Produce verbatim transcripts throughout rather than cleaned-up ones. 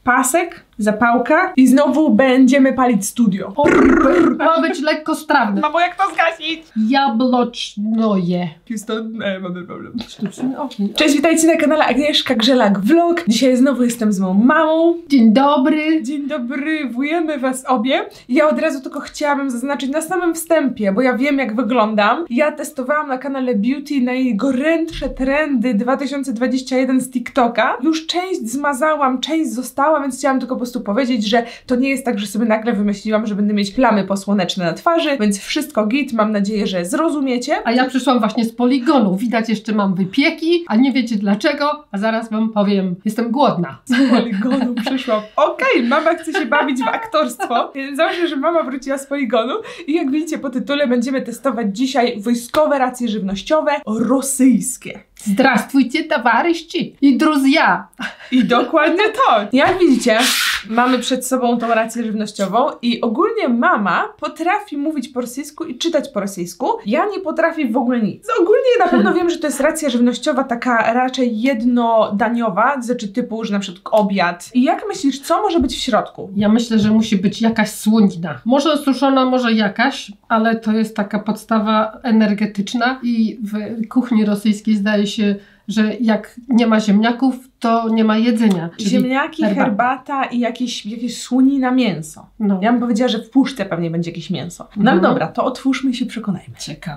pasek, zapałka i znowu będziemy palić studio. O, ma być lekko strawne. Mamo, jak to zgasić? Jablocznoje. Houston, e, mamy problem. Sztuczny ogień. Cześć, witajcie na kanale Agnieszka Grzelak Vlog. Dzisiaj znowu jestem z moją mamą. Dzień dobry. Dzień dobry, wujemy was obie. Ja od razu tylko chciałabym zaznaczyć na samym wstępie, bo ja wiem jak wyglądam. Ja testowałam na kanale Beauty najgorętsze trendy dwa tysiące dwudziesty pierwszy z TikToka. Już część zmazałam, część została, więc chciałam tylko po prostu powiedzieć, że to nie jest tak, że sobie nagle wymyśliłam, że będę mieć plamy posłoneczne na twarzy, więc wszystko git, mam nadzieję, że zrozumiecie. A ja przyszłam właśnie z poligonu. Widać, jeszcze mam wypieki, a nie wiecie dlaczego, a zaraz wam powiem. Jestem głodna. Z poligonu przyszłam. Okej, okay, mama chce się bawić w aktorstwo. Załóżmy, że mama wróciła z poligonu i jak widzicie po tytule będziemy testować dzisiaj wojskowe racje żywnościowe rosyjskie. Здравствуйте, товарищи i druzja. I dokładnie to. Jak widzicie, mamy przed sobą tą rację żywnościową i ogólnie mama potrafi mówić po rosyjsku i czytać po rosyjsku. Ja nie potrafię w ogóle nic. Ogólnie na pewno wiem, że to jest racja żywnościowa taka raczej jednodaniowa, znaczy typu, że na przykład obiad. I jak myślisz, co może być w środku? Ja myślę, że musi być jakaś słonina. Może suszona, może jakaś, ale to jest taka podstawa energetyczna i w kuchni rosyjskiej zdaje się, że jak nie ma ziemniaków, to nie ma jedzenia. Ziemniaki, herbata, herbata i jakieś, jakieś słonina mięso. No. Ja bym powiedziała, że w puszce pewnie będzie jakieś mięso. No ale dobra, to otwórzmy i się przekonajmy. Ciekawe.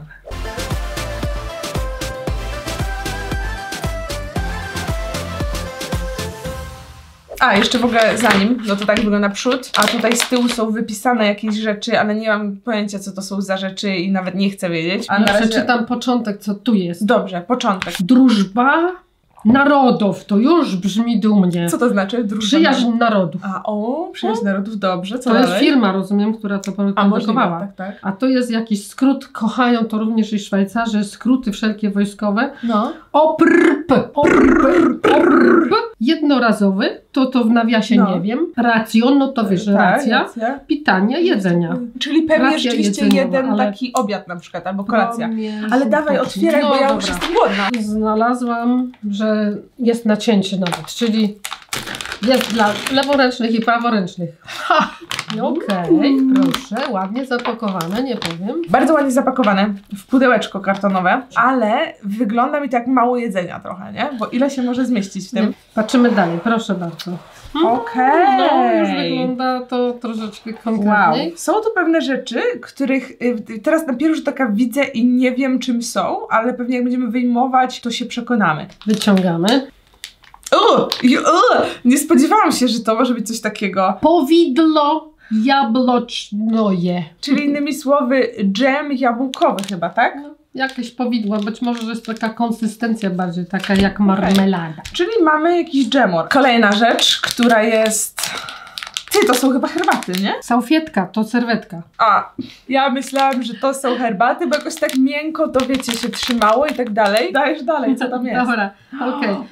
A, jeszcze w ogóle zanim, no to tak wygląda przód, a tutaj z tyłu są wypisane jakieś rzeczy, ale nie mam pojęcia, co to są za rzeczy i nawet nie chcę wiedzieć. A ja na razie przeczytam początek, co tu jest. Dobrze, początek. Drużba narodów, to już brzmi dumnie. Co to znaczy? Drużba Przyjaźń narodów. A o, przyjaźń no. narodów, dobrze. Co to dalej? jest firma, rozumiem, która to produkowała. Tak, tak. A to jest jakiś skrót, kochają to również i Szwajcarzy, skróty wszelkie wojskowe. No. Oprp, oprp, oprp. Jednorazowy, to to w nawiasie no. nie wiem. Racjon, no to wiesz, tak, racja. racja. Pitanie, jedzenia. Czyli pewnie Racja rzeczywiście jeden ale... taki obiad na przykład, albo kolacja. No, ale dawaj, otwieraj, no, bo ja dobra. już jestem głodna. Znalazłam, że jest nacięcie nawet, czyli jest dla leworęcznych i praworęcznych. Ha! Okej, okay, proszę, ładnie zapakowane, nie powiem. Bardzo ładnie zapakowane, w pudełeczko kartonowe, ale wygląda mi to jak mało jedzenia trochę, nie? Bo ile się może zmieścić w tym? Nie. Patrzymy dalej, proszę bardzo. Okej. Okay. No, już wygląda to troszeczkę konkretniej. Wow. Są tu pewne rzeczy, których y, teraz na pierwszy rzut oka widzę i nie wiem czym są, ale pewnie jak będziemy wyjmować, to się przekonamy. Wyciągamy. Uh, uh, nie spodziewałam się, że to może być coś takiego. Powidło jablocznoje. Czyli innymi słowy dżem jabłkowy chyba, tak? No, jakieś powidła, być może że jest taka konsystencja bardziej taka jak marmelada. Okay. Czyli mamy jakiś dżemor. Kolejna rzecz, która jest... Ty, to są chyba herbaty, nie? Salfietka, to serwetka. A, ja myślałam, że to są herbaty, bo jakoś tak miękko to wiecie, się trzymało i tak dalej. Dajesz dalej, co tam jest? Dobra, okej. Okay.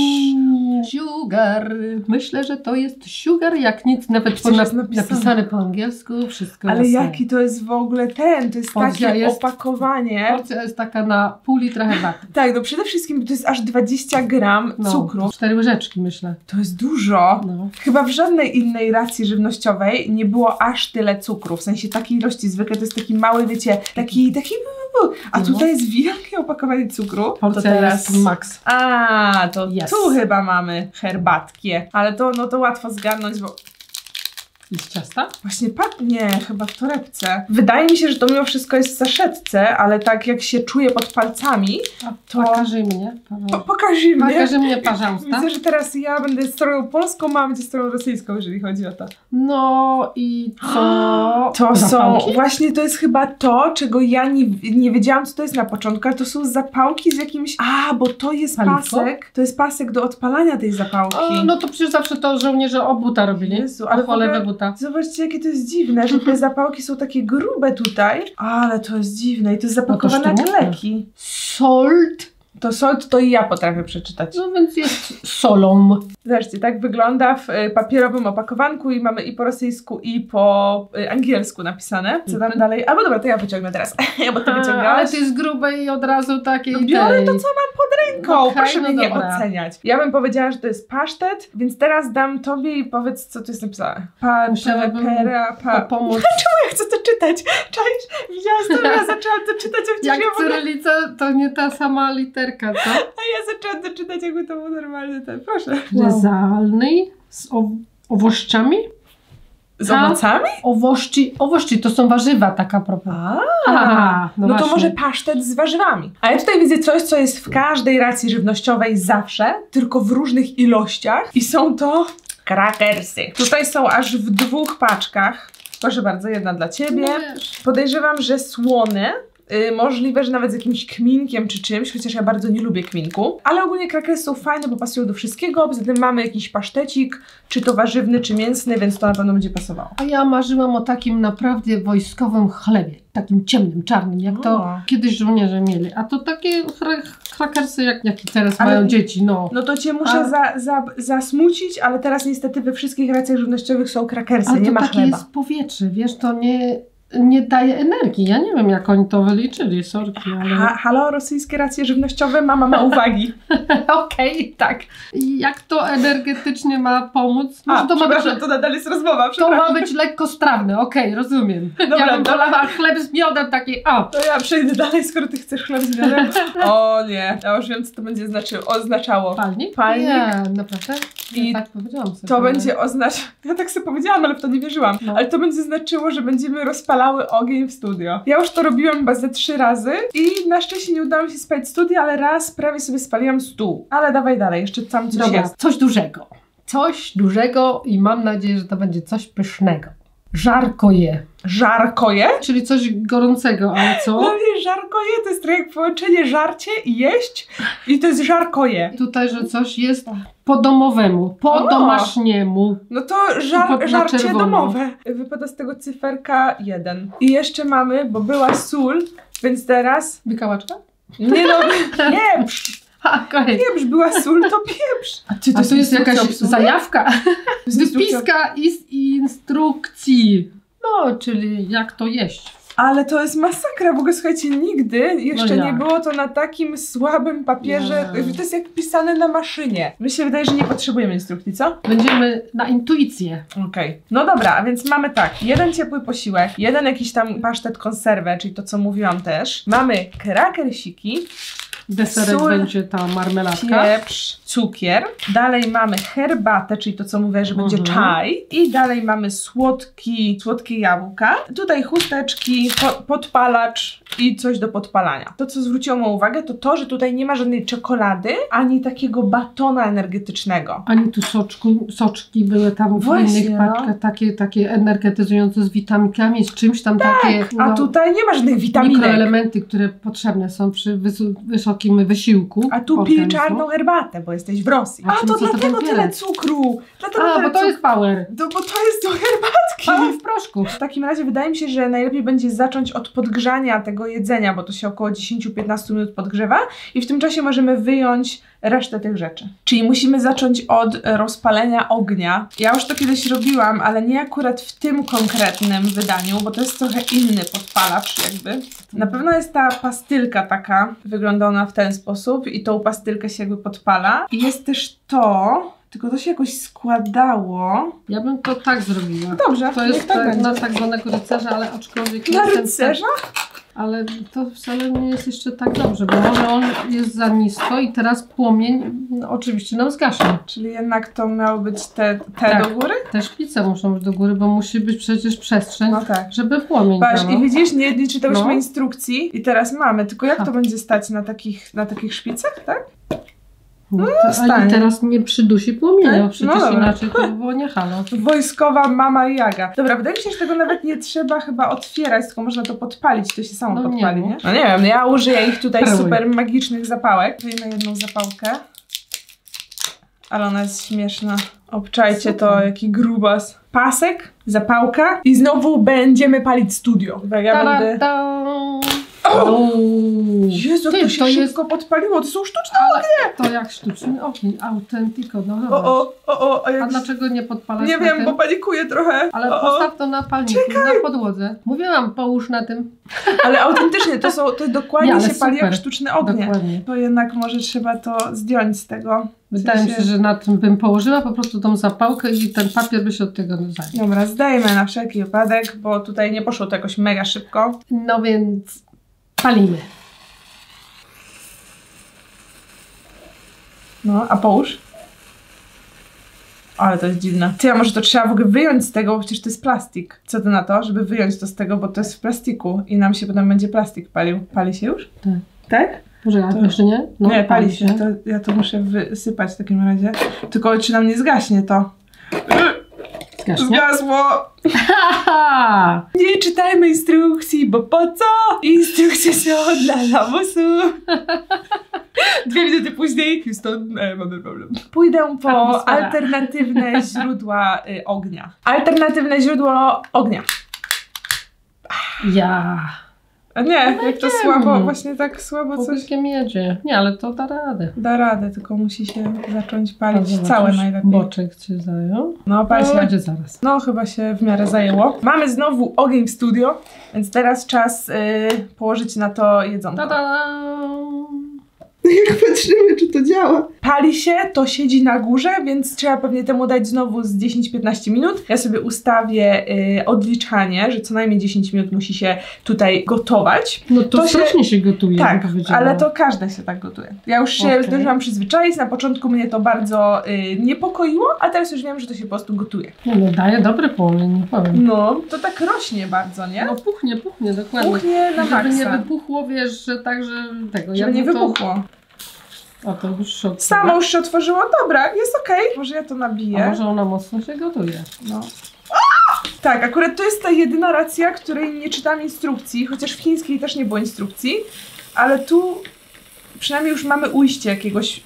Sugar. Myślę, że to jest sugar, jak nic, nawet po nap napisane. napisane po angielsku, wszystko ale jasne. Jaki to jest w ogóle ten, to jest porcja takie jest, opakowanie. Porcja jest taka na pół litra herbaty. Tak, no przede wszystkim to jest aż dwadzieścia gram no, cukru. Cztery łyżeczki myślę. To jest dużo. No. Chyba w żadnej innej racji żywnościowej nie było aż tyle cukru, w sensie takiej ilości. Zwykle to jest taki mały, wiecie, taki, taki... A no. tutaj jest wielkie opakowanie cukru. Porcja to teraz jest max. A, to yes. tu chyba mamy herbatkie. Ale to, no to łatwo zgarnąć, bo... I z ciasta? Właśnie pachnie, chyba w torebce. Wydaje mi się, że to mimo wszystko jest w saszetce, ale tak jak się czuję pod palcami, to... Pokażij mnie. Po, pokażij mnie. Pokażij mnie, pожалуйста. Widzę, że teraz ja będę stroją polską, mama będzie stroją rosyjską, jeżeli chodzi o to. No i co? To zapałki? są... Właśnie to jest chyba to, czego ja nie, nie wiedziałam, co to jest na początku, ale to są zapałki z jakimś... A, bo to jest Paliwko? pasek. To jest pasek do odpalania tej zapałki. O, no to przecież zawsze to żołnierze o buta robili. Jezu, ale o lewe buta. Zobaczcie, jakie to jest dziwne, że te zapałki są takie grube tutaj. Ale to jest dziwne i to jest zapakowane No jak leki. Salt To solt to i ja potrafię przeczytać. No więc jest solą. Zobaczcie, tak wygląda w y, papierowym opakowanku i mamy i po rosyjsku, i po y, angielsku napisane. Co tam dalej? Albo dobra, to ja wyciągnę teraz, bo ty wyciągałaś. Ale ty jest grube i od razu takiej... No biorę to, co mam pod ręką. Okay, Proszę no mnie nie dobra. oceniać. Ja bym powiedziała, że to jest pasztet, więc teraz dam tobie i powiedz, co tu jest napisane. Pa, Musiałabym pera, pa... pomóc. Dlaczego ja chcę to czytać? Czaisz? Widziałaś to, ja zaczęłam to czytać, a przecież Jak ja mogę... cyrylica, to nie ta sama literka, co? A ja zaczęłam to czytać, jakby to był normalny ten. Proszę. Rezalny z o- owościami? Z A? owocami? Owości, owości to są warzywa, taka propos. A, Aha, no no to właśnie. może pasztet z warzywami. A ja tutaj widzę coś, co jest w każdej racji żywnościowej zawsze, tylko w różnych ilościach i są to krakersy. Tutaj są aż w dwóch paczkach. Proszę bardzo, jedna dla ciebie. No wiesz. Podejrzewam, że słone. Yy, możliwe, że nawet z jakimś kminkiem czy czymś, chociaż ja bardzo nie lubię kminku. Ale ogólnie krakersy są fajne, bo pasują do wszystkiego. Poza tym mamy jakiś pasztecik, czy to warzywny, czy mięsny, więc to na pewno będzie pasowało. A ja marzyłam o takim naprawdę wojskowym chlebie. Takim ciemnym, czarnym, jak to O. kiedyś żołnierze mieli. A to takie kra- krakersy, jak, jakie teraz Ale- mają dzieci, no. No to cię muszę A- za, za, zasmucić, ale teraz niestety we wszystkich racjach żywnościowych są krakersy, Ale nie to ma takie chleba. jest powietrze, wiesz, to nie, nie daje energii. Ja nie wiem, jak oni to wyliczyli, sorki, ale... Ha, halo, rosyjskie racje żywnościowe, mama ma uwagi. Okej, tak. I jak to energetycznie ma pomóc? Może A, to ma być, przepraszam, to nadal jest rozmowa, to przepraszam. ma być lekkostrawne, okej, rozumiem. Dobra, ja bym dobra. wolała chleb z miodem taki, o. To ja przejdę dalej, skoro ty chcesz chleb z miodem. O nie, ja już wiem, co to będzie znaczy, oznaczało. Palnik? Palnik. Nie, naprawdę? Ja I tak powiedziałam sobie. To ale- będzie oznaczać, ja tak sobie powiedziałam, ale w to nie wierzyłam, No. ale to będzie znaczyło, że będziemy rozpalały ogień w studio. Ja już to robiłam chyba ze trzy razy i na szczęście nie udało mi się spalić studia, ale raz prawie sobie spaliłam stół. Ale dawaj dalej, jeszcze tam coś Dobra, jest. coś dużego. Coś dużego i mam nadzieję, że to będzie coś pysznego. Żarkoje, Żarkoje? czyli coś gorącego, ale co? Dla mnie żarkoje to jest trochę jak połączenie żarcie i jeść i to jest żarkoje. Tutaj, że coś jest po domowemu, po O! domaśniemu. No to żar, Pod- na żarcie czerwono. domowe. Wypada z tego cyferka jeden. I jeszcze mamy, bo była sól, więc teraz... Wikałaczka? Nie no, pieprz! Ha, okej. Pieprz, była sól, to pieprz! A, czy A to jest jakaś instrukcja obsługi? zajawka? To jest instrukcja- Wypiska z instrukcji. No, czyli jak to jeść. Ale to jest masakra, w ogóle słuchajcie, nigdy jeszcze No nie jak? było to na takim słabym papierze, Nie. że to jest jak pisane na maszynie. Mi się wydaje, że nie potrzebujemy instrukcji, co? Będziemy na intuicję. Okej. No dobra, a więc mamy tak, jeden ciepły posiłek, jeden jakiś tam pasztet konserwę, czyli to, co mówiłam też. Mamy krakersiki, Deserek Sól, będzie ta marmeladka. pieprz, cukier. Dalej mamy herbatę, czyli to, co mówię, że będzie Mhm. czaj. I dalej mamy słodki, słodkie jabłka. Tutaj chusteczki, po, podpalacz i coś do podpalania. To, co zwróciło moją uwagę, to to, że tutaj nie ma żadnej czekolady, ani takiego batona energetycznego. Ani tu soczku, soczki były tam w Właśnie, innych no. paczkach, takie, takie energetyzujące z witaminkami, z czymś tam takie A no, tutaj nie ma żadnych witaminek. mikroelementy, które potrzebne są przy wysu- wysokim wysiłku. A tu pij organizmu. czarną herbatę, bo jesteś w Rosji. A A czym to co to dlatego tam tyle wiele? cukru. Dlatego A, tyle bo to jest power. cukru. No, bo to jest do herbatki. Power w proszku. W takim razie wydaje mi się, że najlepiej będzie zacząć od podgrzania tego jedzenia, bo to się około dziesięć do piętnastu minut podgrzewa i w tym czasie możemy wyjąć resztę tych rzeczy. Czyli musimy zacząć od rozpalenia ognia. Ja już to kiedyś robiłam, ale nie akurat w tym konkretnym wydaniu, bo to jest trochę inny podpalacz jakby. Na pewno jest ta pastylka taka, wygląda ona w ten sposób i tą pastylkę się jakby podpala. I jest też to, tylko to się jakoś składało. Ja bym to tak zrobiła. Dobrze, To niech jest tak tak, będzie. na tak zwanego rycerza, ale aczkolwiek nie Na jestem rycerza? Ale to wcale nie jest jeszcze tak dobrze, bo może on jest za nisko i teraz płomień no, oczywiście nam zgaśnie. Czyli jednak to miało być te, te Tak. do góry? Te szpice muszą być do góry, bo musi być przecież przestrzeń, No tak. żeby płomień Patrz, dało. i widzisz, nie, nie czytałyśmy No. instrukcji i teraz mamy, tylko jak Ha. to będzie stać na takich, na takich szpicach, tak? No, to, stanie. ale teraz nie przydusi płomienia, Tak? bo przecież No dobra. inaczej to by było nie halo. Wojskowa mama Jaga. Dobra, wydaje mi się, że tego nawet nie trzeba chyba otwierać, tylko można to podpalić, to się samo No nie podpali, nie? wiem. No nie wiem, ja użyję ich tutaj Próbuj. super magicznych zapałek. Wyjmę jedną zapałkę. Ale ona jest śmieszna. Obczajcie to, Super. jaki grubas. Pasek, zapałka i znowu będziemy palić studio. Uwaga, Ta-da, będę... ta. O Jezu, Ty, to się to szybko jest... podpaliło, to są sztuczne ognie! To jak sztuczny ogień, autentyko, no O, o, o, o, a, jak... A dlaczego nie podpalać Nie na wiem, tym? bo panikuję trochę. Ale o, postaw to na palniku, Czekaj. na podłodze. Mówiłam, połóż na tym. Ale autentycznie, to są, to dokładnie Nie, się pali super. jak sztuczne ognie. Dokładnie. To jednak może trzeba to zdjąć z tego. Wydaje mi się, że na tym bym położyła po prostu tą zapałkę i ten papier by się od tego zajął. Dobra, zdajmy na wszelki wypadek, bo tutaj nie poszło to jakoś mega szybko. No więc palimy. No, a połóż. Ale to jest dziwne. Ty, a może to trzeba w ogóle wyjąć z tego, bo przecież to jest plastik. Co ty na to, żeby wyjąć to z tego, bo to jest w plastiku i nam się potem będzie plastik palił. Pali się już? Tak. Tak? Może To- jeszcze nie? No, nie, pali się. To ja to muszę wysypać w takim razie. Tylko czy nam nie zgaśnie to? Zgaśnie. Zgasło! Haha! Nie czytajmy instrukcji, bo po co? Instrukcje są dla lamusu. Dwie minuty później, Houston, e, mamy problem. Pójdę po Atmosfera. alternatywne źródła y, ognia. Alternatywne źródło ognia. Ja. A nie, jak to wiem. słabo, właśnie tak słabo coś Połykiem jedzie. Nie, ale to da radę. da radę, tylko musi się zacząć palić Zobaczysz, całe najlepiej. Boczek cię zajął. No, pal No, się. będzie zaraz. No, chyba się w miarę zajęło. Mamy znowu ogień w studio, więc teraz czas y, położyć na to jedzonko. Ta-da! Jak patrzymy, czy to działa. Pali się, to siedzi na górze, więc trzeba pewnie temu dać znowu z dziesięć do piętnastu minut. Ja sobie ustawię y, odliczanie, że co najmniej dziesięć minut musi się tutaj gotować. No to, To się- strasznie się gotuje, Tak, bym powiedziała. ale to każde się tak gotuje. Ja już się Okej. zdążyłam przyzwyczaić, na początku mnie to bardzo y, niepokoiło, a teraz już wiem, że to się po prostu gotuje. Nie, no daje dobre połowę, nie powiem. No, to tak rośnie bardzo, nie? No puchnie, puchnie, dokładnie. Puchnie na Żeby nie maksa. wybuchło, wiesz, że tak, że tego... Żeby ja nie bym to- wybuchło. O, to już się otwiera. Samo już się otworzyło, dobra, jest okej. Może ja to A nabiję. może ona mocno się gotuje. No. Tak, akurat to jest ta jedyna racja, której nie czytam instrukcji, chociaż w chińskiej też nie było instrukcji, ale tu przynajmniej już mamy ujście jakiegoś.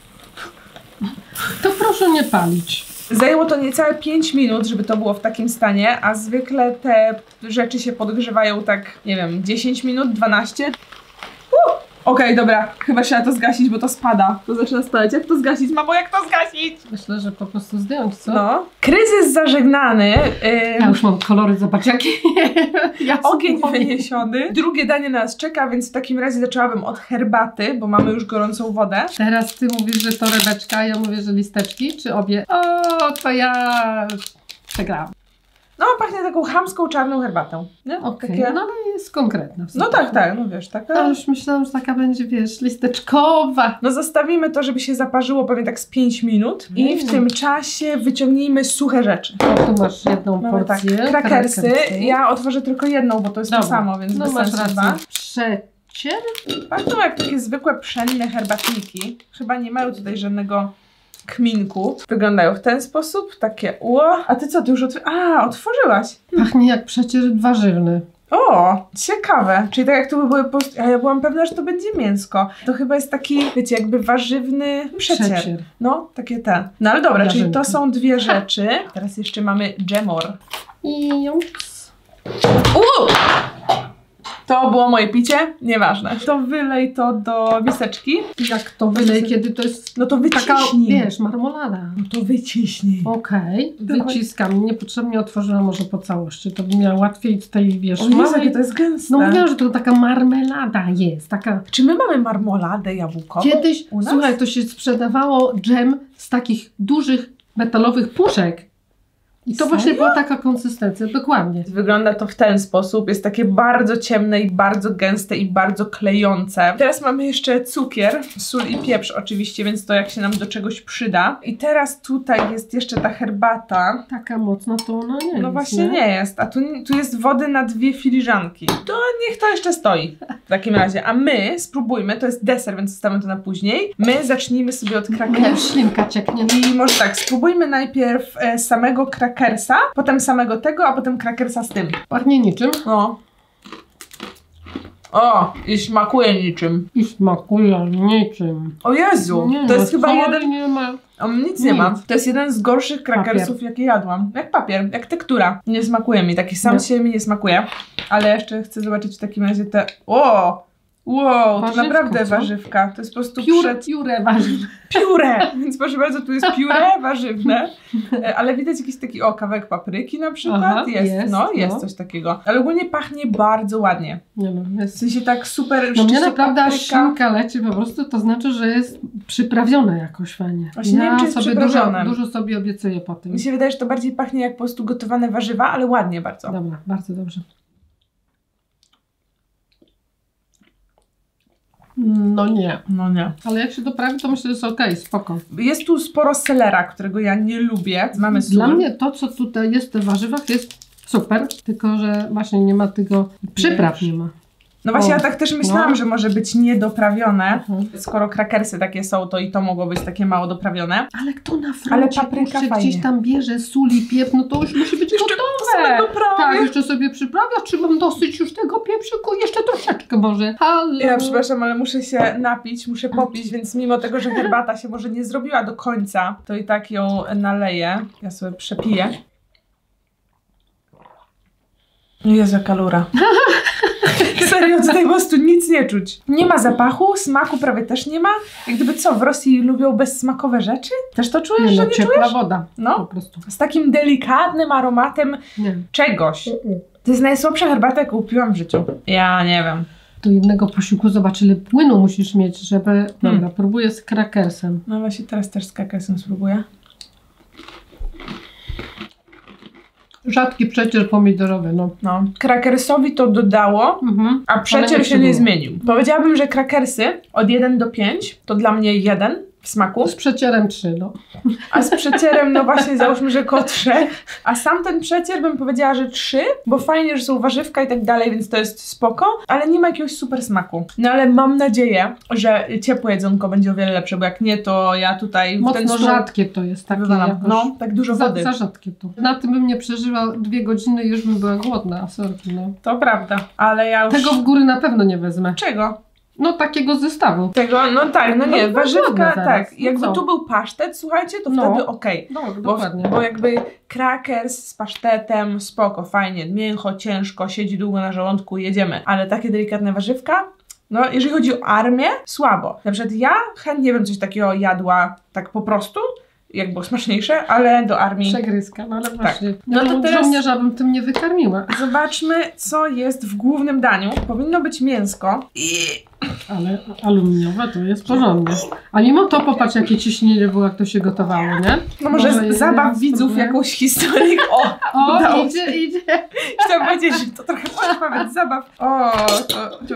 To proszę nie palić. Zajęło to niecałe pięć minut, żeby to było w takim stanie, a zwykle te rzeczy się podgrzewają tak, nie wiem, dziesięć minut, dwanaście. Uh! Okej, dobra, chyba trzeba to zgasić, bo to spada. To zaczyna spadać. Jak to zgasić, mamo, jak to zgasić? Myślę, że po prostu zdjąć, co? No. Kryzys zażegnany. Ja Ym, już mam kolory, zobacz jakie. Ja Ogień spokojnie. wyniesiony. Drugie danie na nas czeka, więc w takim razie zaczęłabym od herbaty, bo mamy już gorącą wodę. Teraz ty mówisz, że torebeczka, ja mówię, że listeczki, czy obie? O, to ja przegrałam. No, pachnie taką chamską czarną herbatą. Nie? Okej, Takie... no ale jest konkretna. w No sobie. tak, tak, no wiesz, taka... Ja już myślałam, że taka będzie, wiesz, listeczkowa. No zostawimy to, żeby się zaparzyło pewnie tak z pięć minut i w Mm. tym czasie wyciągnijmy suche rzeczy. O, tu masz jedną Mamy tak, porcję. krakersy. Ja otworzę tylko jedną, bo to jest Dobra. to samo, więc No bez masz sensu dwa. rację. Przecier? Pachną jak takie zwykłe pszenne herbatniki. Chyba nie mają tutaj żadnego kminku. Wyglądają w ten sposób, takie ło. A ty co, ty już otw... A, otworzyłaś. Pachnie jak przecier warzywny. O, ciekawe. Czyli tak jak tu by były post... A ja byłam pewna, że to będzie mięsko. To chyba jest taki, wiecie, jakby warzywny przecier. Przecier. No, takie te. No ale dobra, czyli to Jarzynki. są dwie rzeczy. Teraz jeszcze mamy dżemor. I ups. Uuu! To było moje picie? Nieważne. To wylej to do miseczki. Jak to wylej, kiedy to jest No to taka, wyciśnij. wiesz, marmolada. No to wyciśnij. Okej, Dawaj. wyciskam. Niepotrzebnie otworzyłam może po całości. To by miała łatwiej tutaj, wiesz, O Jezu, małej- jakie to jest gęste. No mówiłam, że to taka marmelada jest, taka... Czy my mamy marmoladę jabłkową? Kiedyś, u nas? słuchaj, to się sprzedawało dżem z takich dużych metalowych puszek. I to Serio? właśnie była taka konsystencja, dokładnie. Wygląda to w ten sposób. Jest takie bardzo ciemne i bardzo gęste i bardzo klejące. Teraz mamy jeszcze cukier, sól i pieprz oczywiście, więc to jak się nam do czegoś przyda. I teraz tutaj jest jeszcze ta herbata. Taka mocna to ona nie No jest, właśnie nie jest, a tu, tu jest wody na dwie filiżanki. To niech to jeszcze stoi w takim razie. A my spróbujmy, to jest deser, więc zostawimy to na później. My zacznijmy sobie od Nie, krakersa. ślinka cieknie. I może tak, spróbujmy najpierw e, samego krakersa, potem samego tego, a potem krakersa z tym. Pachnie niczym. No. O, i smakuje niczym. I smakuje niczym. O Jezu, Nie, to jest no, chyba soli jeden... nie ma. O, nic nie Nic. ma. To jest jeden z gorszych krakersów, Papier. jakie jadłam. Jak papier, jak tektura. Nie smakuje mi, taki sam Nie. z siebie mi nie smakuje. Ale jeszcze chcę zobaczyć w takim razie te... O! Wow, to Warzywko, naprawdę co? warzywka. To jest po prostu Pióre, przed... pióre warzywne. Pióre! Więc proszę bardzo, tu jest pióre warzywne. E, Ale widać jakiś taki, o, kawałek papryki na przykład. Aha, jest, jest, no, jest no. coś takiego. Ale ogólnie pachnie bardzo ładnie. Nie no, W jest. sensie tak super... No mnie rzeczywiście naprawdę aż papryka. szynka leci po prostu, to znaczy, że jest przyprawione jakoś fajnie. Właśnie nie ja wiem, czy jest sobie dużo, przyprawione. dużo sobie obiecuję po tym. Mi się wydaje, że to bardziej pachnie jak po prostu gotowane warzywa, ale ładnie bardzo. Dobra, bardzo dobrze. No nie. No nie. Ale jak się doprawi, to myślę, że jest okej, spoko. Jest tu sporo selera, którego ja nie lubię. Mamy sól. Dla mnie to, co tutaj jest w tych warzywach, jest super, tylko że właśnie nie ma tego, przypraw nie ma. No właśnie, O, ja tak też myślałam, no. że może być niedoprawione. Mhm. Skoro krakersy takie są, to i to mogło być takie mało doprawione. Ale kto na Ale froncie papryka puszczy, fajnie. gdzieś tam bierze sól i pieprz, no to już musi być Jeszcze gotowe. sobie doprawię. Tak, jeszcze sobie przyprawia, czy mam dosyć już tego pieprzyku, jeszcze troszeczkę może. Halo. Ja przepraszam, ale muszę się napić, muszę popić, więc mimo tego, że herbata się może nie zrobiła do końca, to i tak ją naleję. Ja sobie przepiję. Jezu, jaka lura. Serio, tutaj po prostu nic nie czuć. Nie ma zapachu, smaku prawie też nie ma. Jak gdyby co, w Rosji lubią bezsmakowe rzeczy? Też to czujesz, Nie, że no, nie ciepła czujesz? woda. No. Po prostu. Z takim delikatnym aromatem Nie. czegoś. To jest najsłabsza herbata, jaką piłam w życiu. Ja nie wiem. Do jednego posiłku zobacz, ile płynu musisz mieć, żeby... Dobra, próbuję z krakersem. No właśnie teraz też z kakesem spróbuję. Rzadki przecier pomidorowy, no. No. Krakersowi to dodało, Mhm. a przecier Ale się nie nie było. zmienił. Powiedziałabym, że krakersy od jeden do pięciu to dla mnie jeden w smaku, Z przecierem trzy, no. a z przecierem no właśnie załóżmy, że koło trzech. A sam ten przecier bym powiedziała, że trzy, bo fajnie, że są warzywka i tak dalej, więc to jest spoko, ale nie ma jakiegoś super smaku. No ale mam nadzieję, że ciepłe jedzonko będzie o wiele lepsze, bo jak nie, to ja tutaj w Mocno ten stół rzadkie to jest, takie wywalam. jakoś... No, tak dużo Za, wody. za rzadkie to. Na tym bym nie przeżyła dwie godziny i już bym była głodna, a sorki, no. To prawda, ale ja już... Tego w góry na pewno nie wezmę. Czego? No takiego zestawu. Tego, no tak, no nie, No, warzywka, głodna zaraz. tak. No Jakby co? tu był pasztet, słuchajcie, to No. wtedy okej. No, Bo, dokładnie. bo jakby krakers z pasztetem, spoko, fajnie, mięcho, ciężko, siedzi długo na żołądku, jedziemy. Ale takie delikatne warzywka, no jeżeli chodzi o armię, słabo. Na przykład ja chętnie bym coś takiego jadła tak po prostu, jak było smaczniejsze, ale do armii... Przegryzka, no ale właśnie. No No to to teraz- żołnierza bym tym nie wykarmiła. Zobaczmy, co jest w głównym daniu. Powinno być mięsko. I... Ale aluminiowe to jest porządnie. A mimo to popatrz, jakie ciśnienie było, jak to się gotowało, nie? No może, Może z zabaw ja widzów spróbuję? jakąś historię. O, O, udało idzie, się. idzie. Chciałam powiedzieć, że to trochę pozbawiać zabaw. O, to, to...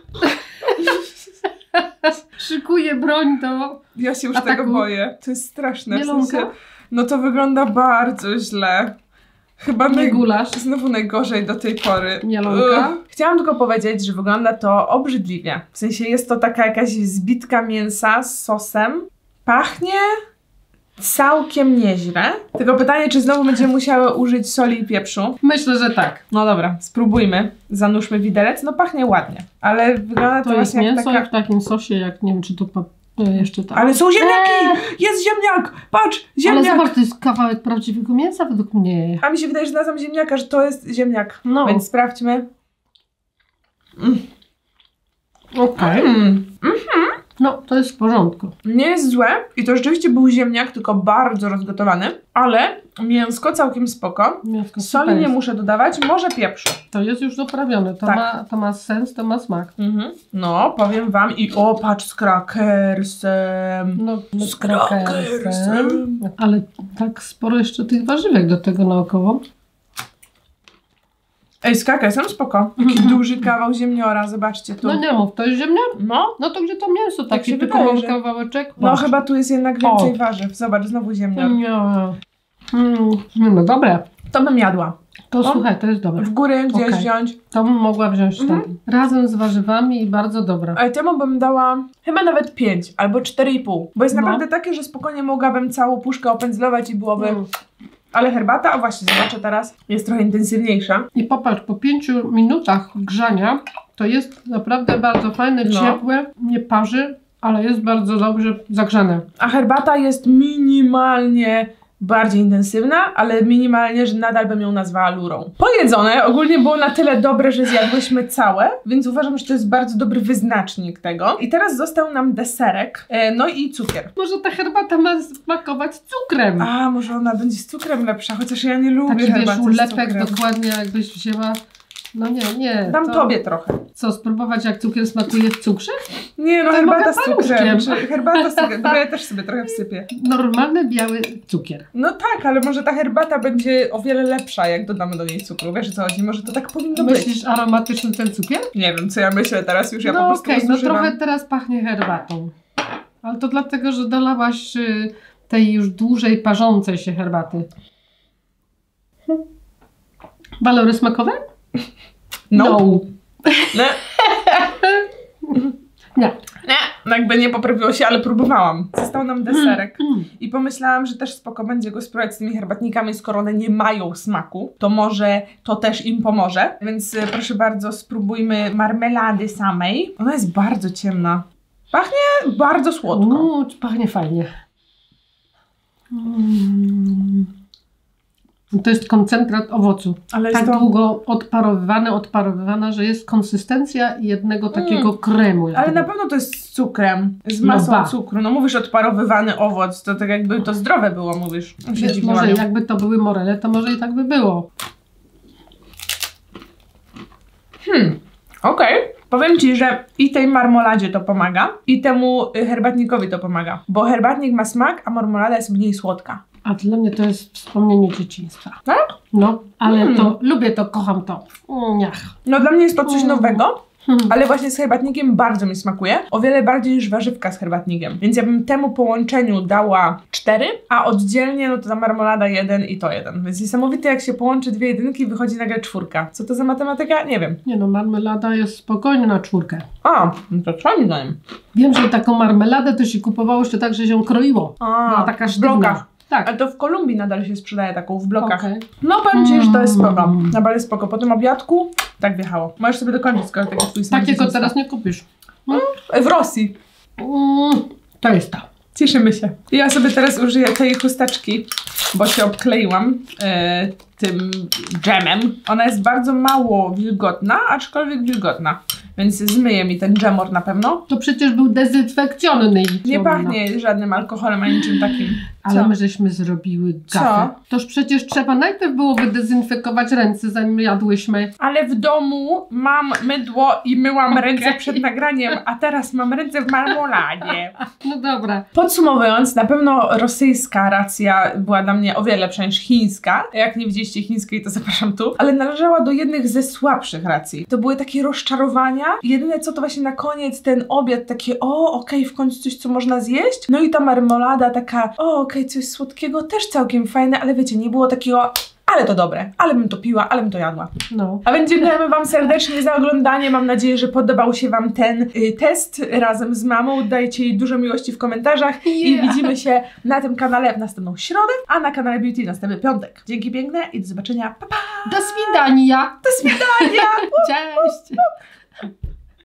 Szykuje broń do... Ja się już Ataku. tego boję. To jest straszne. W Mielonka? sensie, no to wygląda bardzo źle. Chyba Nie naj... gulasz. znowu najgorzej do tej pory. Mielonka? Ugh. Chciałam tylko powiedzieć, że wygląda to obrzydliwie. W sensie jest to taka jakaś zbitka mięsa z sosem. Pachnie całkiem nieźle. Tylko pytanie, czy znowu będziemy musiały użyć soli i pieprzu. Myślę, że tak. No dobra, spróbujmy. Zanurzmy widelec. No pachnie ładnie. Ale wygląda to, To jest właśnie jak mięso taka... w takim sosie, jak nie wiem, czy to pa... e, jeszcze tak. Ale są ziemniaki! Eee! Jest ziemniak! Patrz! Ale Ziemniak! zobacz, to jest kawałek prawdziwego mięsa według mnie. A mi się wydaje, że nazwam ziemniaka, że to jest ziemniak. No. Więc sprawdźmy. Mm. Okej. Mm. No, to jest w porządku. Nie jest złe i to rzeczywiście był ziemniak, tylko bardzo rozgotowany, ale mięsko całkiem spoko. Mięsko Soli super nie jest. muszę dodawać, może pieprzu. To jest już doprawione. To, Tak. ma, to ma sens, to ma smak. Mhm. No, powiem wam i o, patrz, z krakersem. No, no, Z krakersem. Ale tak sporo jeszcze tych warzywek do tego naokoło. Ej, z krakersem spoko. Taki duży kawał ziemniora, zobaczcie tu. No nie mów, to jest ziemniak? No, No to gdzie to mięso? Tak Taki się tylko wydaje, mam że- kawałek? no Patrz. chyba tu jest jednak więcej O. warzyw. Zobacz, znowu ziemnior. Nie. Mm, no dobre. To bym jadła. To O. słuchaj, to jest dobre. W góry gdzieś Okej. wziąć. To bym mogła wziąć Mhm. tak. Razem z warzywami i bardzo dobra. Ale temu bym dała chyba nawet pięć albo cztery i pół. Bo jest No. naprawdę takie, że spokojnie mogłabym całą puszkę opędzlować i byłoby Mm. Ale herbata, a właśnie, zobaczę teraz, jest trochę intensywniejsza. I popatrz, po pięciu minutach grzania to jest naprawdę bardzo fajne, No. ciepłe, nie parzy, ale jest bardzo dobrze zagrzane. A herbata jest minimalnie bardziej intensywna, ale minimalnie, że nadal bym ją nazwała lurą. Pojedzone ogólnie było na tyle dobre, że zjadłyśmy całe, więc uważam, że to jest bardzo dobry wyznacznik tego. I teraz został nam deserek, e, no i cukier. Może ta herbata ma smakować cukrem. A, może ona będzie z cukrem lepsza, chociaż ja nie lubię Taki wiesz, herbaty z ulepek cukrem. dokładnie jakbyś wzięła. No nie, nie. Dam to... tobie trochę. Co, spróbować jak cukier smakuje w cukrze? Nie no, To herbata mogę z cukrem. paluszkiem. Czy herbata z cukrem, bo ja też sobie trochę wsypię. Normalny, biały cukier. No tak, ale może ta herbata będzie o wiele lepsza, jak dodamy do niej cukru. Wiesz o co chodzi? Może to tak powinno być. Myślisz aromatyczny ten cukier? Nie wiem, co ja myślę teraz, już ja po No prostu okej, no zużywam. trochę teraz pachnie herbatą. Ale to dlatego, że dolałaś y, tej już dłużej parzącej się herbaty. Walory smakowe? No. No. Nie. Nie. Nie, jakby nie poprawiło się, ale próbowałam. Został nam deserek. Mm. I pomyślałam, że też spoko będzie go spróbować z tymi herbatnikami, skoro one nie mają smaku, to może to też im pomoże. Więc e, proszę bardzo, spróbujmy marmelady samej. Ona jest bardzo ciemna. Pachnie bardzo słodko. No, pachnie fajnie. Mm. To jest koncentrat owocu. Ale jest Tak to... długo odparowywane, odparowywana, że jest konsystencja jednego takiego Mm. kremu. Ale jakby. na pewno to jest z cukrem, z No masą ba. cukru. No mówisz odparowywany owoc, to tak jakby to zdrowe było, mówisz. On się Wiesz, dziwnie może ładnie. jakby to były morele, to może i tak by było. Hmm, okej. Powiem Ci, że i tej marmoladzie to pomaga, i temu y, herbatnikowi to pomaga. Bo herbatnik ma smak, a marmolada jest mniej słodka. A dla mnie to jest wspomnienie dzieciństwa. Tak? No, ale Mm. to lubię to, kocham to. Niach. No dla mnie jest to coś Mm. nowego, Hmm. ale właśnie z herbatnikiem bardzo mi smakuje. O wiele bardziej niż warzywka z herbatnikiem. Więc ja bym temu połączeniu dała cztery, a oddzielnie no to ta marmolada jeden i to jeden. Więc niesamowite, jak się połączy dwie jedynki, wychodzi nagle czwórka. Co to za matematyka? Nie wiem. Nie no, marmelada jest spokojnie na czwórkę. A, no to twoim zdaniem. Wiem, że taką marmeladę to się kupowało jeszcze tak, że się kroiło. A, Była taka w sztywna. blokach. Tak. Ale to w Kolumbii nadal się sprzedaje taką w blokach. Okej. No powiem Ci, że to jest spoko. Mm. Naprawdę spoko. Po tym obiadku tak wjechało. Możesz sobie dokończyć, skoro taki twój smak Takiego dzieciństwa. teraz nie kupisz. W Rosji. Mm, to jest to. Cieszymy się. Ja sobie teraz użyję tej chusteczki, bo się obkleiłam e, tym dżemem. Ona jest bardzo mało wilgotna, aczkolwiek wilgotna. Więc zmyje mi ten dżemor na pewno. To przecież był dezynfekcyjny. Nie pachnie żadnym alkoholem ani niczym takim. Ale Co? my żeśmy zrobiły gafę. Toż przecież trzeba najpierw byłoby dezynfekować ręce, zanim jadłyśmy. Ale w domu mam mydło i myłam Okej. ręce przed nagraniem, a teraz mam ręce w marmoladzie. No dobra. Podsumowując, na pewno rosyjska racja była dla mnie o wiele lepsza niż chińska. Jak nie widzieliście chińskiej, to zapraszam tu. Ale należała do jednych ze słabszych racji. To były takie rozczarowania. Jedyne co to właśnie na koniec ten obiad takie, o okej, w końcu coś co można zjeść. No i ta marmolada taka, o okej, coś słodkiego, też całkiem fajne, ale wiecie, nie było takiego, ale to dobre, ale bym to piła, ale bym to jadła. No. A więc dziękujemy Wam serdecznie za oglądanie. Mam nadzieję, że podobał się Wam ten y, test razem z mamą. Dajcie jej dużo miłości w komentarzach i Yeah. widzimy się na tym kanale w następną środę, a na kanale Beauty następny piątek. Dzięki piękne i do zobaczenia. Pa, pa! Do swidania. Do swidania! Cześć.